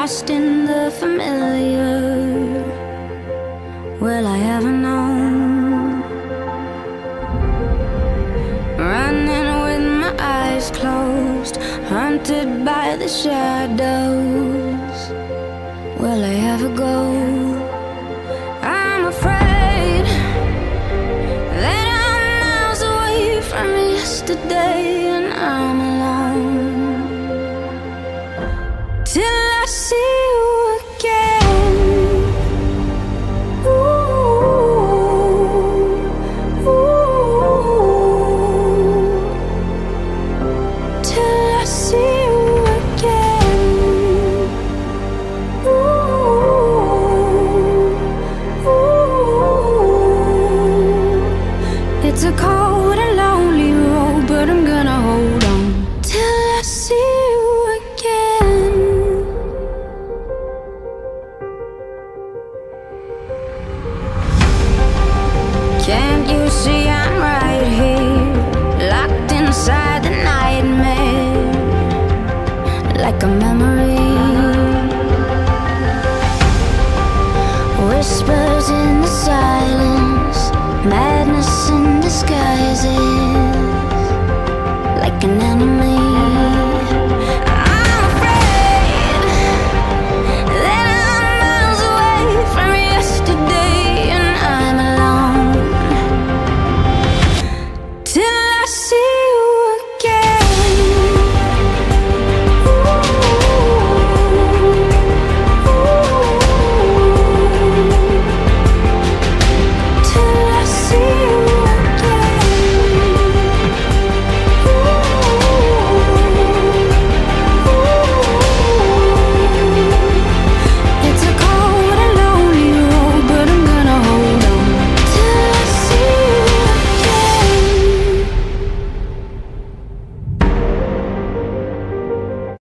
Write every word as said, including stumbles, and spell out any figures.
lost in the familiar. Will I ever know? Running with my eyes closed, haunted by the shadows. Will I ever go? I'm afraid that I'm miles away from yesterday, and I'm alone till I see you again. Ooh, ooh, till I see you again. Ooh, ooh. It's a cold and lonely road, but I'm gonna hold on till I see you again. Can't you see I'm right here, locked inside the nightmare, like a memory? Whispers in the silence, madness in disguises, like an enemy.